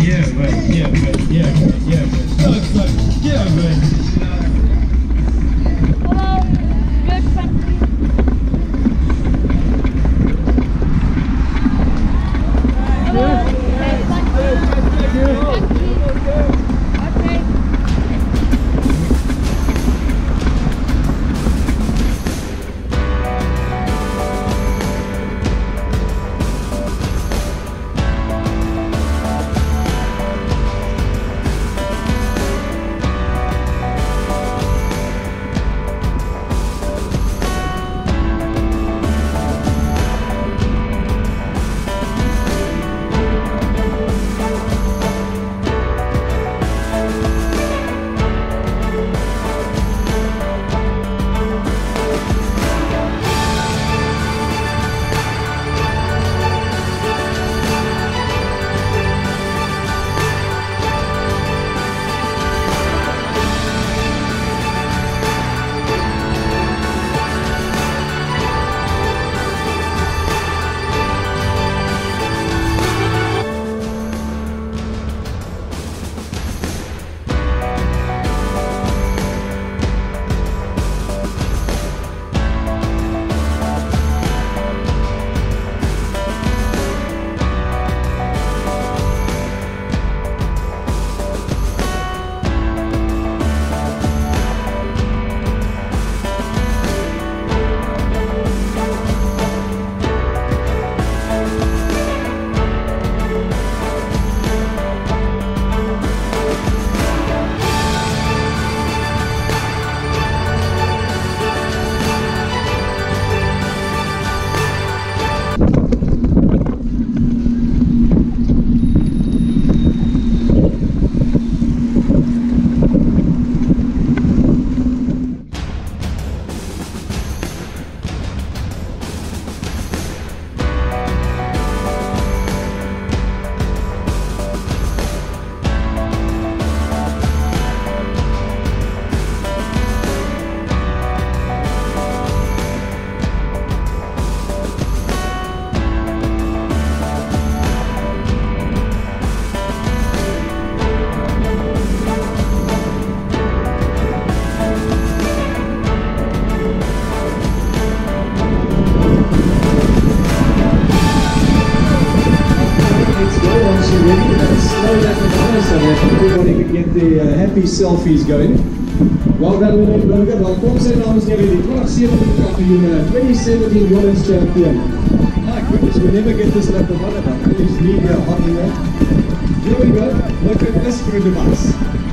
Happy selfies going. Well done, Lynette Burger. Well, kom sy namens neer die 2017 kampioen, 2017 Women's Champion. My goodness, we never get this lap of one of them. It's media hot here. Here we go. Look at this for a device.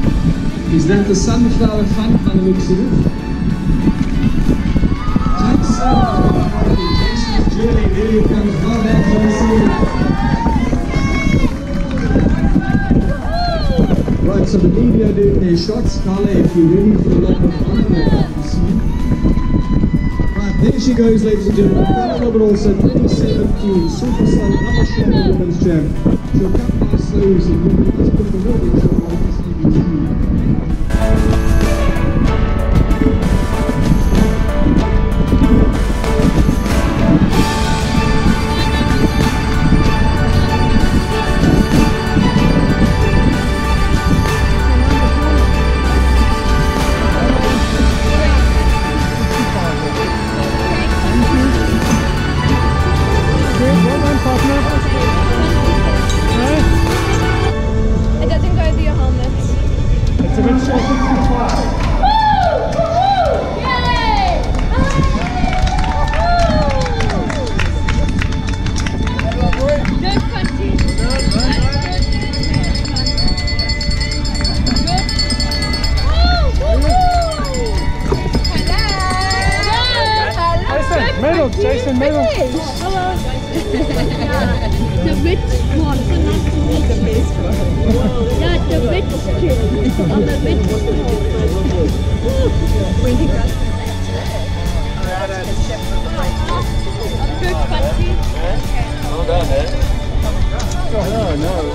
Is that the sunflower fun by the looks of it? Jason's journey, there he comes. Well done, Jason. Right, so the media doing their shots. Carla, if you're ready for the lap of fun, you see. Right, there she goes, ladies and gentlemen. Carla, but also 2017 Super Sun Amashova Women's Champ. She'll come by slow, so you can just put the movie shot on this TV. Jason, medal. Hello. The rich one. The best one. Yeah, the rich kid. On the rich Good country. Well done, man. Oh, no.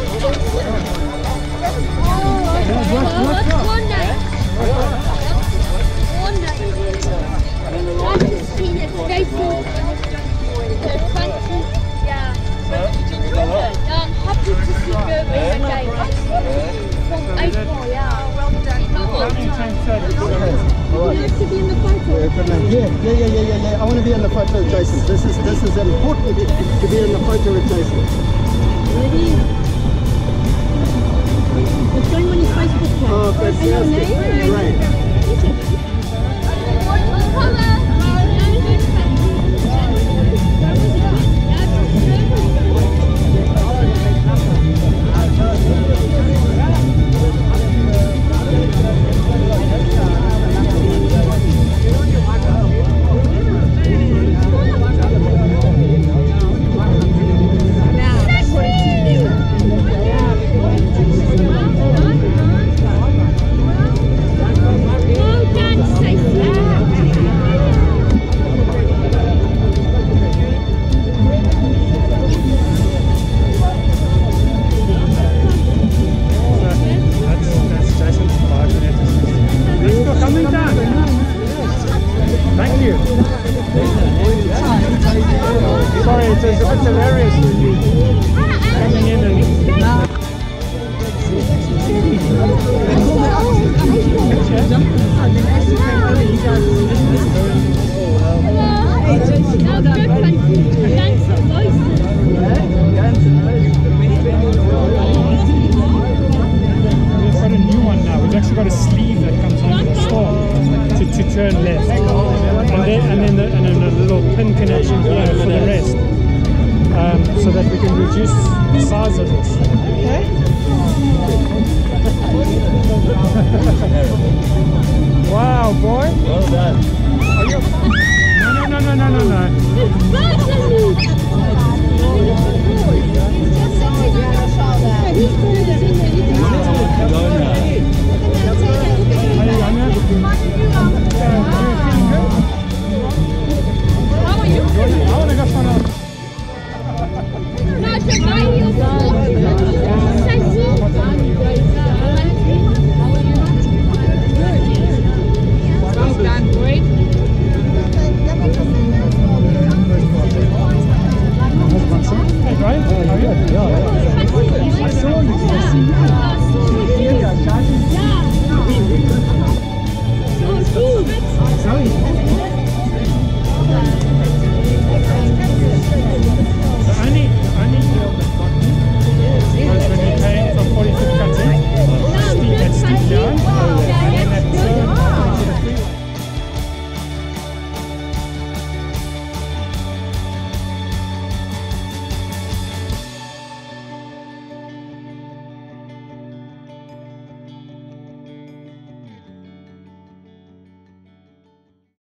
What's one night? One night. I just seen it Jason. The country. Yeah. I'm happy to see you again. baseball, yeah. Well done. Only 10:30. You have to be in the photo. Yeah. I want to be in the photo with Jason. This is important to be in the photo with Jason. Ready? We're showing on his Facebook page. Oh, fantastic. Great. Sorry, it's a bit hilarious when you coming in and we've got a new one now. We've actually got a sleeve that comes on the store to turn left, and then a little pin connection here for the rest, so that we can reduce the size of this.